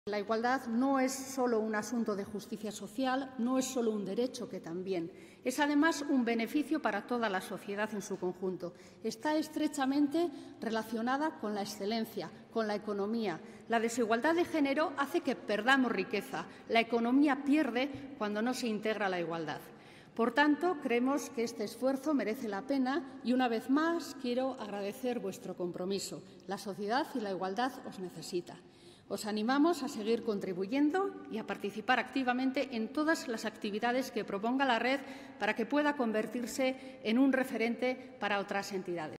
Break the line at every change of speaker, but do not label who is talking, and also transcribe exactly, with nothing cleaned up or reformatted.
La igualdad no es solo un asunto de justicia social, no es solo un derecho, que también. Es además un beneficio para toda la sociedad en su conjunto. Está estrechamente relacionada con la excelencia, con la economía. La desigualdad de género hace que perdamos riqueza. La economía pierde cuando no se integra la igualdad. Por tanto, creemos que este esfuerzo merece la pena y, una vez más, quiero agradecer vuestro compromiso. La sociedad y la igualdad os necesita. Os animamos a seguir contribuyendo y a participar activamente en todas las actividades que proponga la red para que pueda convertirse en un referente para otras entidades.